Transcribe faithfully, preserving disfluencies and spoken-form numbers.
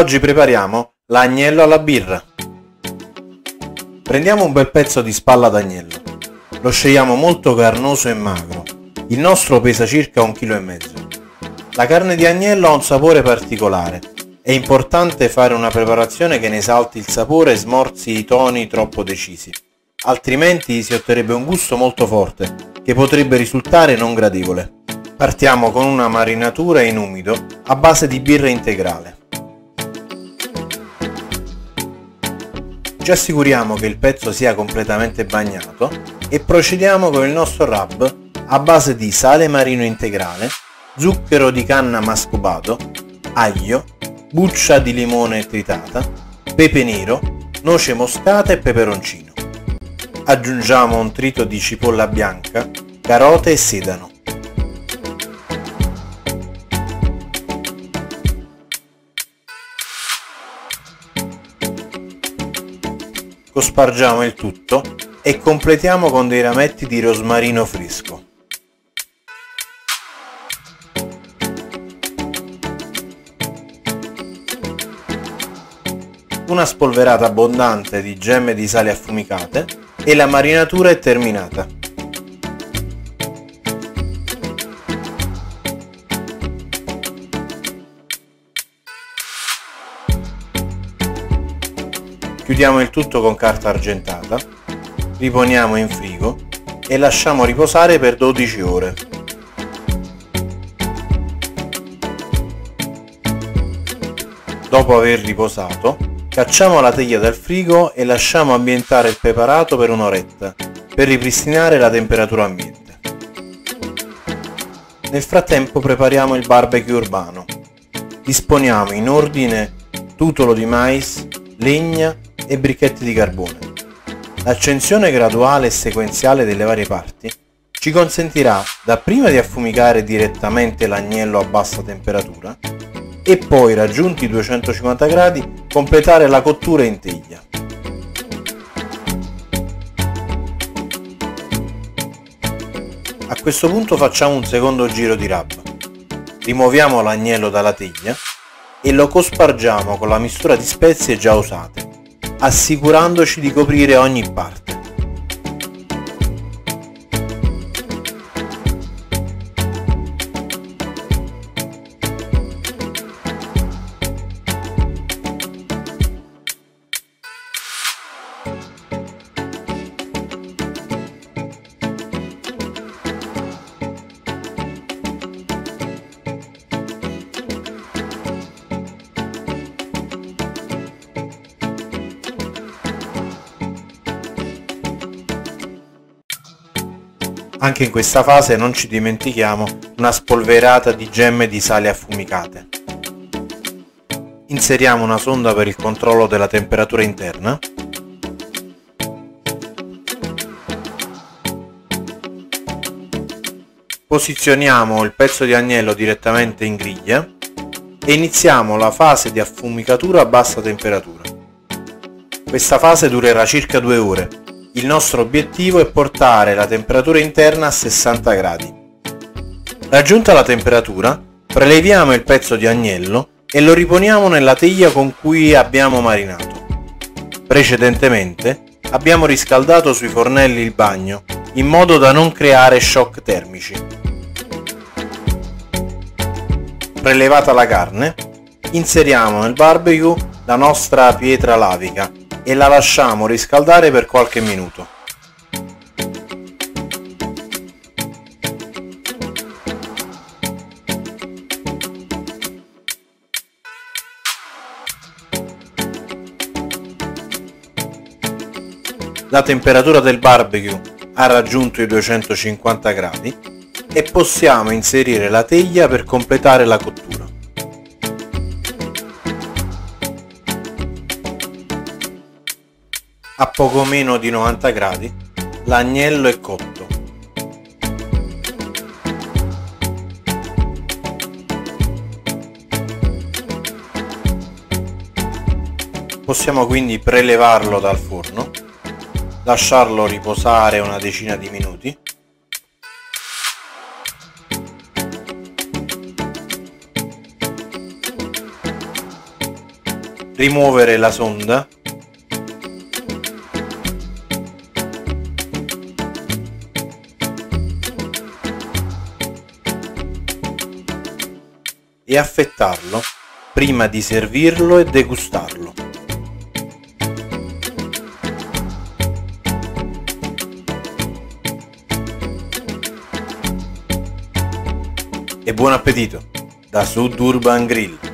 Oggi prepariamo l'agnello alla birra. Prendiamo un bel pezzo di spalla d'agnello. Lo scegliamo molto carnoso e magro. Il nostro pesa circa un chilo e mezzo. La carne di agnello ha un sapore particolare. È importante fare una preparazione che ne esalti il sapore e smorzi i toni troppo decisi, altrimenti si otterrebbe un gusto molto forte, che potrebbe risultare non gradevole. Partiamo con una marinatura in umido a base di birra integrale. Ci assicuriamo che il pezzo sia completamente bagnato e procediamo con il nostro rub a base di sale marino integrale, zucchero di canna mascobato, aglio, buccia di limone tritata, pepe nero, noce moscata e peperoncino. Aggiungiamo un trito di cipolla bianca, carote e sedano. Cospargiamo il tutto e completiamo con dei rametti di rosmarino fresco. Una spolverata abbondante di gemme di sale affumicate e la marinatura è terminata. Chiudiamo il tutto con carta argentata, riponiamo in frigo e lasciamo riposare per dodici ore. Dopo aver riposato, cacciamo la teglia dal frigo e lasciamo ambientare il preparato per un'oretta per ripristinare la temperatura ambiente. Nel frattempo prepariamo il barbecue urbano. Disponiamo in ordine tutolo di mais, legna e bricchetti di carbone. L'accensione graduale e sequenziale delle varie parti ci consentirà dapprima di affumicare direttamente l'agnello a bassa temperatura e poi, raggiunti i duecentocinquanta gradi, completare la cottura in teglia. A questo punto facciamo un secondo giro di rub. Rimuoviamo l'agnello dalla teglia e lo cospargiamo con la mistura di spezie già usate, assicurandoci di coprire ogni parte. Anche in questa fase non ci dimentichiamo una spolverata di gemme di sale affumicate. Inseriamo una sonda per il controllo della temperatura interna. Posizioniamo il pezzo di agnello direttamente in griglia e iniziamo la fase di affumicatura a bassa temperatura. Questa fase durerà circa due ore. Il nostro obiettivo è portare la temperatura interna a sessanta gradi. Raggiunta la temperatura, preleviamo il pezzo di agnello e lo riponiamo nella teglia con cui abbiamo marinato. Precedentemente abbiamo riscaldato sui fornelli il bagno in modo da non creare shock termici. Prelevata la carne, inseriamo nel barbecue la nostra pietra lavica e la lasciamo riscaldare per qualche minuto. La temperatura del barbecue ha raggiunto i duecentocinquanta gradi e possiamo inserire la teglia per completare la cottura. A poco meno di novanta gradi l'agnello è cotto. Possiamo quindi prelevarlo dal forno, lasciarlo riposare una decina di minuti rimuovere la sonda e affettarlo prima di servirlo e degustarlo. E buon appetito da Sud Urban Grill!